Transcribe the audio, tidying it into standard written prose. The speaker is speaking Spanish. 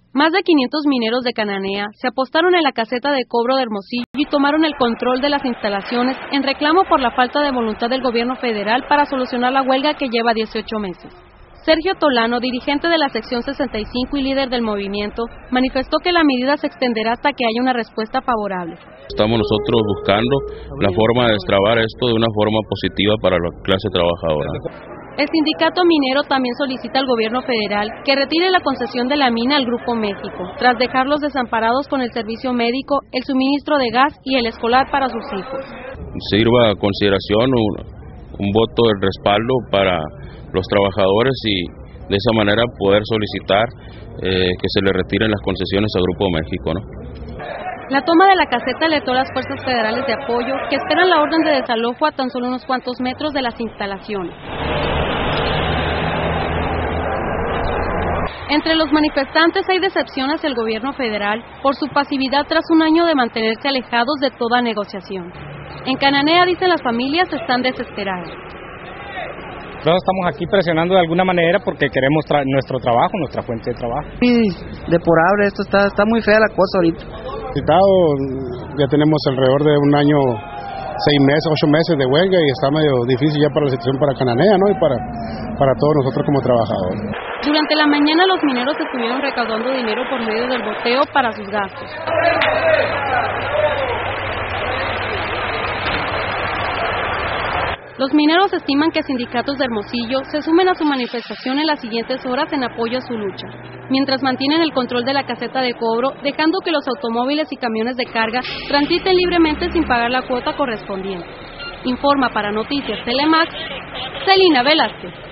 Más de 500 mineros de Cananea se apostaron en la caseta de cobro de Hermosillo y tomaron el control de las instalaciones en reclamo por la falta de voluntad del gobierno federal para solucionar la huelga que lleva 18 meses. Sergio Tolano, dirigente de la sección 65 y líder del movimiento, manifestó que la medida se extenderá hasta que haya una respuesta favorable. Estamos nosotros buscando la forma de destrabar esto de una forma positiva para la clase trabajadora. El sindicato minero también solicita al gobierno federal que retire la concesión de la mina al Grupo México, tras dejarlos desamparados con el servicio médico, el suministro de gas y el escolar para sus hijos. Sirva a consideración un voto de respaldo para los trabajadores y de esa manera poder solicitar que se le retiren las concesiones al Grupo México, ¿no? La toma de la caseta alertó a las fuerzas federales de apoyo que esperan la orden de desalojo a tan solo unos cuantos metros de las instalaciones. Entre los manifestantes hay decepción hacia el gobierno federal por su pasividad tras un año de mantenerse alejados de toda negociación. En Cananea, dicen las familias, están desesperadas. Nosotros estamos aquí presionando de alguna manera porque queremos nuestro trabajo, nuestra fuente de trabajo. Sí, deplorable, esto está muy fea la cosa ahorita. Ya tenemos alrededor de un año, 6 meses, 8 meses de huelga y está medio difícil ya para la situación para Cananea, ¿no? Y para todos nosotros como trabajadores. Durante la mañana los mineros estuvieron recaudando dinero por medio del boteo para sus gastos. Los mineros estiman que sindicatos de Hermosillo se sumen a su manifestación en las siguientes horas en apoyo a su lucha, mientras mantienen el control de la caseta de cobro, dejando que los automóviles y camiones de carga transiten libremente sin pagar la cuota correspondiente. Informa para Noticias Telemax, Celina Velázquez.